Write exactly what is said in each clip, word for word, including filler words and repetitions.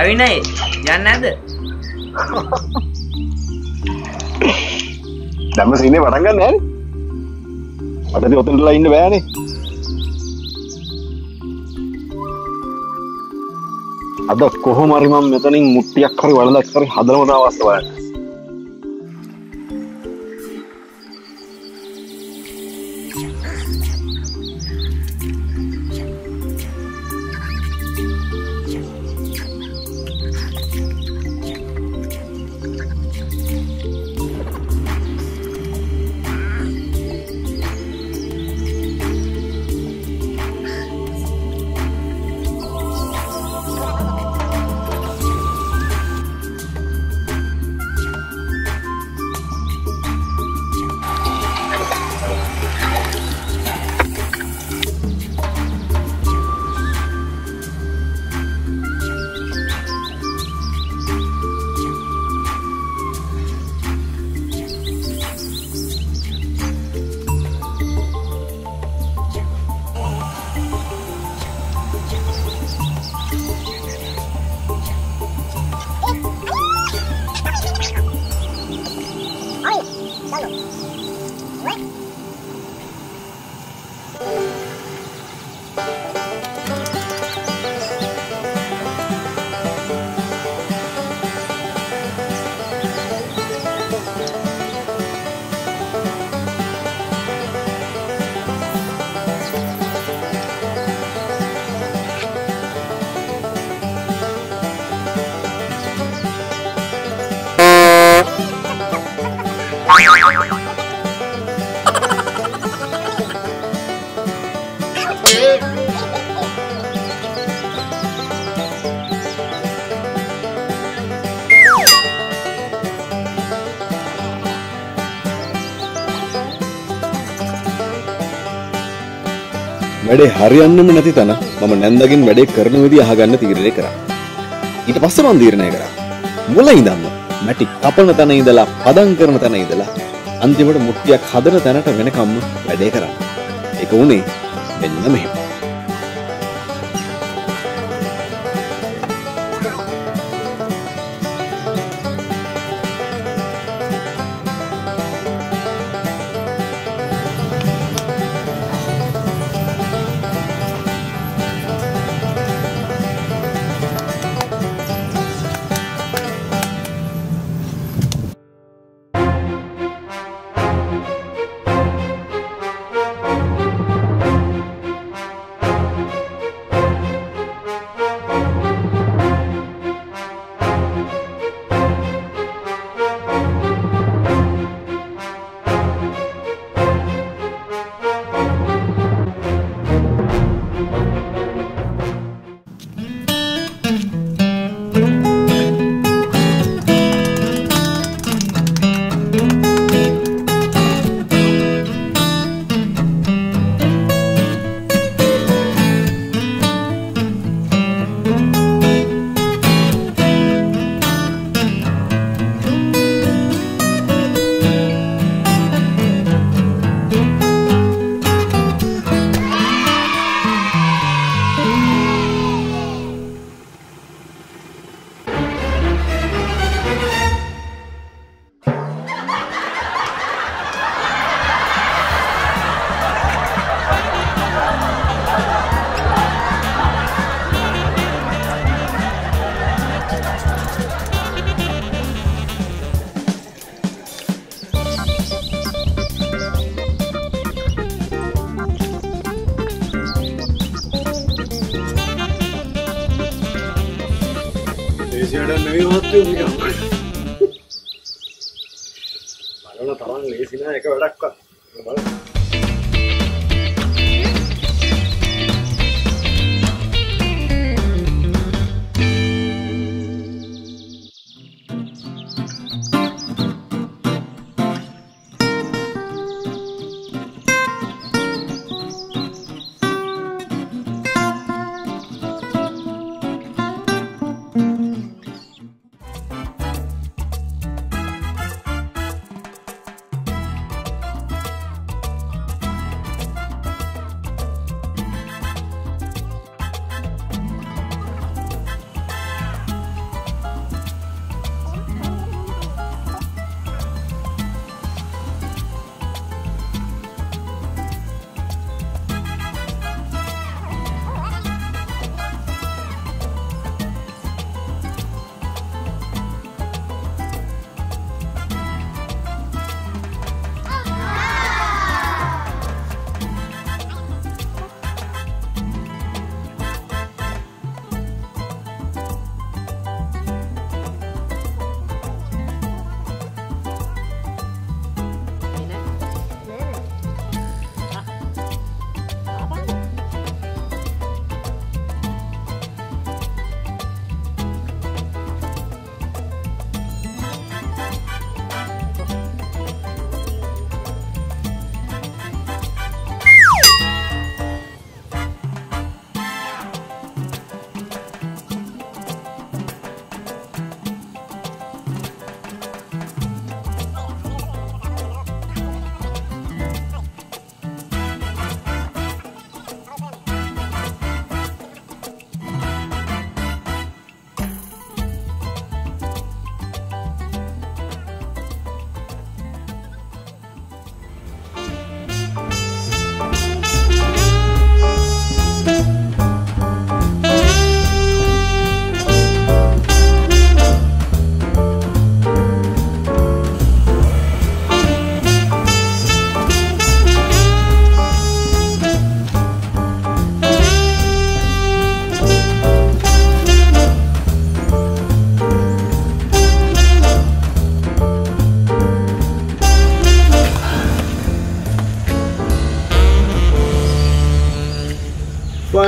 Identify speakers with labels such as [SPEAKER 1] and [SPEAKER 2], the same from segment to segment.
[SPEAKER 1] රවිනයි යන්නේ නැද්ද?
[SPEAKER 2] දැම්ම සීනේ පටන් ගන්න නෑනේ. අදදී ඔතනටලා ඉන්න බෑනේ. අද කොහොම හරි මම මෙතනින් මුට්ටියක් හරි වළඳක් හරි හදලම තාවස්ස බලන්න. වැඩේ හරියන්නම නැති තැන මම නැන්දගෙන් වැඩේ කරන විදිහ අහගන්න තීරණය කරා. ඊට පස්සේ මම තීරණය කරා මුල ඉඳන්ම මැටි කපන තැන ඉඳලා පදම් කරන තැන ඉඳලා අන්තිමට මුට්ටියක් හදන තැනට වෙනකම්ම වැඩේ කරා. ඒක උනේ මෙන්න මෙහෙම. බලන තරම් ලේසි නෑ එක වැඩක්වත්. බලන්න.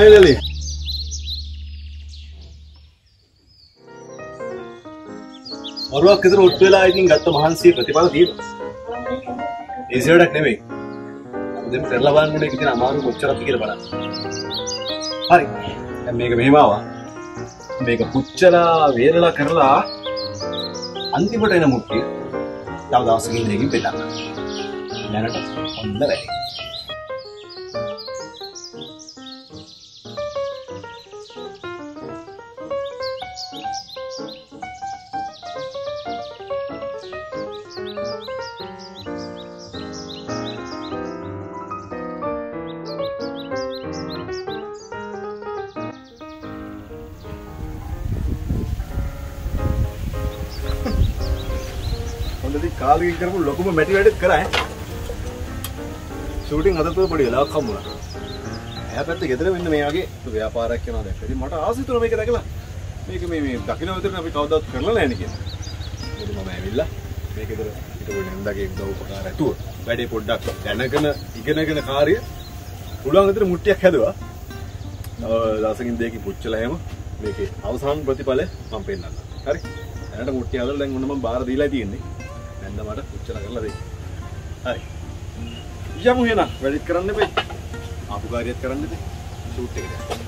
[SPEAKER 2] finally. ඔරුවක් විතර උත් වෙලා ඉතින් ගත්ත මහන්සිය ප්‍රතිඵල තියෙනවා. easy වැඩක් නෙමෙයි. දැන් කරලා බලන්න ඕනේ ඉතින් අමාරු කොච්චරද කියලා බලන්න. හරි. දැන් මේක මෙහෙම ආවා. මේක පුච්චලා වේරලා කරලා අන්තිමට එන මුට්ටිය තව දවසකින් දෙකකින් පෙන්නන්න. දැනට හොඳ වැඩේ. කාලෙකින් කරපු ලොකුම මැටි වැඩක් කරා ඈ ෂූටින් අදට පොඩි වෙලාවක් හම්බුණා. එයා පැත්තේ ගෙදර වෙන්න මේ වගේ ව්‍යාපාරයක් කරනවා දැක්ක. ඉතින් මට ආසිත තුන මේක දැකලා මේක මේ මේ දකින්න විතරනේ අපි කවදාවත් කරලා නැහැ නේ කියලා. ඉතින් මම ඇවිල්ලා මේක ගෙදර හිටපු නන්දගේ උදව් උපකාර ඇතුව වැඩේ පොඩ්ඩක් දැනගෙන ඉගෙනගෙන කාර්ය පුළුවන් විතර මුට්ටියක් හැදුවා. දවසකින් දෙකකින් පුච්චලා හැම මේකේ අවසාන ප්‍රතිඵලය මම පෙන්නන්නම්. හරි. දැනට මුට්ටිය හදලා දැන් ඔන්න මම බාර දීලා තියෙන්නේ. දැන් මට පුච්චලා කරලා දෙන්න. හරි. යමු එහෙනම් වැඩිත් කරන්න එපා. ආපු කාර්යයත් කරන්න ඉතින් ෂූට් එකට.